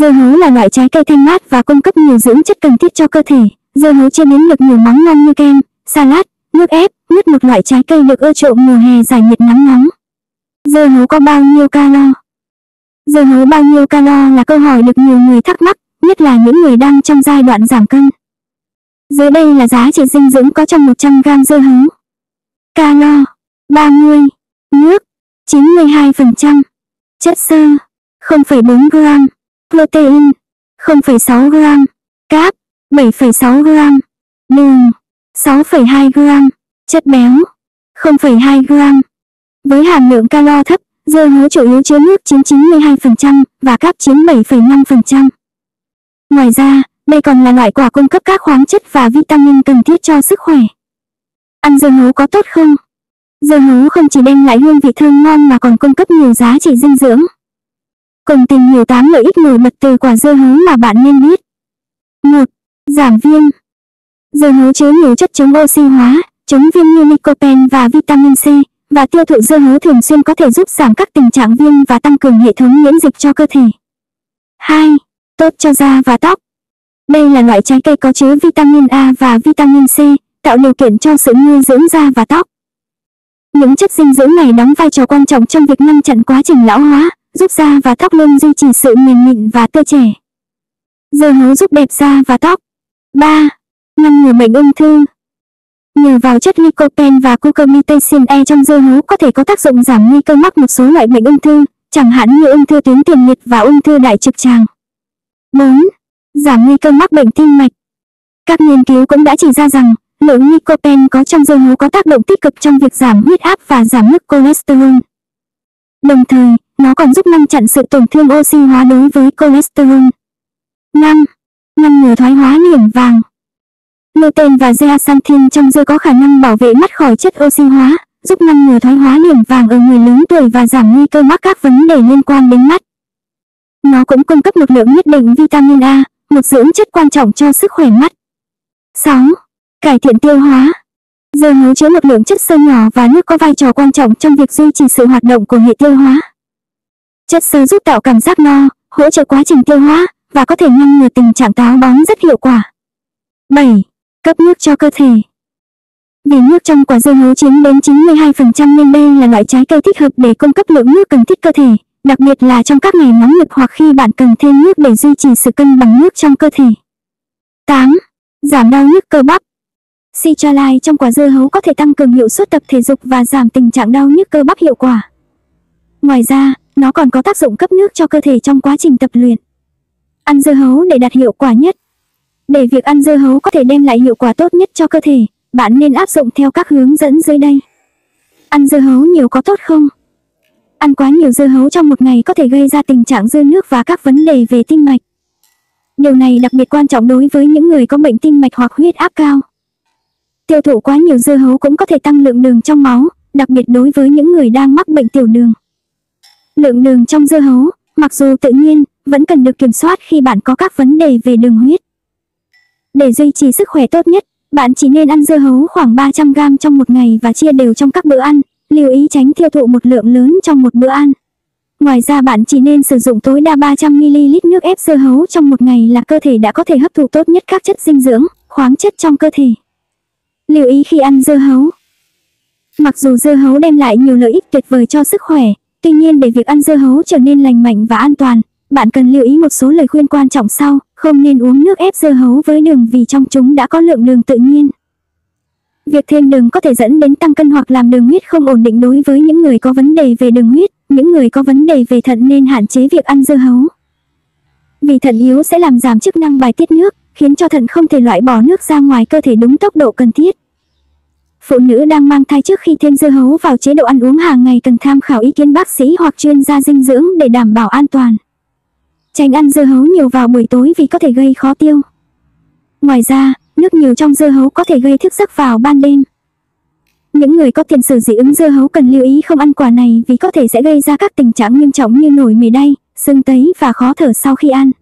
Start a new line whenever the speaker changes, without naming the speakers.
Dưa hấu là loại trái cây thanh mát và cung cấp nhiều dưỡng chất cần thiết cho cơ thể. Dưa hấu chế biến được nhiều món ngon như kem, salad, nước ép, mứt, một loại trái cây được ưa chuộng mùa hè giải nhiệt nắng nóng. Dưa hấu có bao nhiêu calo? Dưa hấu bao nhiêu calo là câu hỏi được nhiều người thắc mắc, nhất là những người đang trong giai đoạn giảm cân. Dưới đây là giá trị dinh dưỡng có trong 100 g dưa hấu. Calo 30, nước 92%, chất xơ 0,4 g, protein 0,6 g, cáp 7,6 g, đường 6,2 g, chất béo 0,2 g. Với hàm lượng calo thấp, dưa hấu chủ yếu chứa nước chiếm 92% và cáp chiếm 7,5%. Ngoài ra, đây còn là loại quả cung cấp các khoáng chất và vitamin cần thiết cho sức khỏe. Ăn dưa hấu có tốt không? Dưa hấu không chỉ đem lại hương vị thơm ngon mà còn cung cấp nhiều giá trị dinh dưỡng. Cùng tìm hiểu 8 lợi ích nổi bật từ quả dưa hấu mà bạn nên biết. 1. Giảm viêm. Dưa hấu chứa nhiều chất chống oxy hóa, chống viêm như lycopene và vitamin C, và tiêu thụ dưa hấu thường xuyên có thể giúp giảm các tình trạng viêm và tăng cường hệ thống miễn dịch cho cơ thể. 2. Tốt cho da và tóc. Đây là loại trái cây có chứa vitamin A và vitamin C, tạo điều kiện cho sự nuôi dưỡng da và tóc. Những chất dinh dưỡng này đóng vai trò quan trọng trong việc ngăn chặn quá trình lão hóa, giúp da và tóc luôn duy trì sự mềm mịn và tươi trẻ. Dưa hấu giúp đẹp da và tóc. 3. Ngăn ngừa bệnh ung thư. Nhờ vào chất lycopene và cucurbitacin E trong dưa hấu có thể có tác dụng giảm nguy cơ mắc một số loại bệnh ung thư, chẳng hạn như ung thư tuyến tiền liệt và ung thư đại trực tràng. 4. Giảm nguy cơ mắc bệnh tim mạch. Các nghiên cứu cũng đã chỉ ra rằng, lượng lycopene có trong dưa hấu có tác động tích cực trong việc giảm huyết áp và giảm mức cholesterol. Đồng thời, nó còn giúp ngăn chặn sự tổn thương oxy hóa đối với cholesterol. 5. Ngăn ngừa thoái hóa niềng vàng. Lutein và zeaxanthin trong dưa có khả năng bảo vệ mắt khỏi chất oxy hóa, giúp ngăn ngừa thoái hóa niềng vàng ở người lớn tuổi và giảm nguy cơ mắc các vấn đề liên quan đến mắt. Nó cũng cung cấp một lượng nhất định vitamin A, một dưỡng chất quan trọng cho sức khỏe mắt. 6. Cải thiện tiêu hóa. Dưa hấu chứa một lượng chất xơ nhỏ và nước có vai trò quan trọng trong việc duy trì sự hoạt động của hệ tiêu hóa. Chất xơ giúp tạo cảm giác no, hỗ trợ quá trình tiêu hóa và có thể ngăn ngừa tình trạng táo bón rất hiệu quả. 7. Cấp nước cho cơ thể. Vì nước trong quả dưa hấu chiếm đến 92% nên đây là loại trái cây thích hợp để cung cấp lượng nước cần thiết cơ thể, đặc biệt là trong các ngày nóng nực hoặc khi bạn cần thêm nước để duy trì sự cân bằng nước trong cơ thể. 8. Giảm đau nhức cơ bắp. Citrulline trong quả dưa hấu có thể tăng cường hiệu suất tập thể dục và giảm tình trạng đau nhức cơ bắp hiệu quả. Ngoài ra, nó còn có tác dụng cấp nước cho cơ thể trong quá trình tập luyện. Ăn dưa hấu để đạt hiệu quả nhất. Để việc ăn dưa hấu có thể đem lại hiệu quả tốt nhất cho cơ thể, bạn nên áp dụng theo các hướng dẫn dưới đây. Ăn dưa hấu nhiều có tốt không? Ăn quá nhiều dưa hấu trong một ngày có thể gây ra tình trạng dư nước và các vấn đề về tim mạch. Điều này đặc biệt quan trọng đối với những người có bệnh tim mạch hoặc huyết áp cao. Tiêu thụ quá nhiều dưa hấu cũng có thể tăng lượng đường trong máu, đặc biệt đối với những người đang mắc bệnh tiểu đường. Lượng đường trong dưa hấu, mặc dù tự nhiên, vẫn cần được kiểm soát khi bạn có các vấn đề về đường huyết. Để duy trì sức khỏe tốt nhất, bạn chỉ nên ăn dưa hấu khoảng 300 g trong một ngày và chia đều trong các bữa ăn, lưu ý tránh tiêu thụ một lượng lớn trong một bữa ăn. Ngoài ra bạn chỉ nên sử dụng tối đa 300 ml nước ép dưa hấu trong một ngày là cơ thể đã có thể hấp thụ tốt nhất các chất dinh dưỡng, khoáng chất trong cơ thể. Lưu ý khi ăn dưa hấu. Mặc dù dưa hấu đem lại nhiều lợi ích tuyệt vời cho sức khỏe, tuy nhiên để việc ăn dưa hấu trở nên lành mạnh và an toàn, bạn cần lưu ý một số lời khuyên quan trọng sau. Không nên uống nước ép dưa hấu với đường vì trong chúng đã có lượng đường tự nhiên. Việc thêm đường có thể dẫn đến tăng cân hoặc làm đường huyết không ổn định đối với những người có vấn đề về đường huyết. Những người có vấn đề về thận nên hạn chế việc ăn dưa hấu. Vì thận yếu sẽ làm giảm chức năng bài tiết nước, khiến cho thận không thể loại bỏ nước ra ngoài cơ thể đúng tốc độ cần thiết. Phụ nữ đang mang thai trước khi thêm dưa hấu vào chế độ ăn uống hàng ngày cần tham khảo ý kiến bác sĩ hoặc chuyên gia dinh dưỡng để đảm bảo an toàn. Tránh ăn dưa hấu nhiều vào buổi tối vì có thể gây khó tiêu. Ngoài ra, nước nhiều trong dưa hấu có thể gây thức giấc vào ban đêm. Những người có tiền sử dị ứng dưa hấu cần lưu ý không ăn quả này vì có thể sẽ gây ra các tình trạng nghiêm trọng như nổi mề đay, sưng tấy và khó thở sau khi ăn.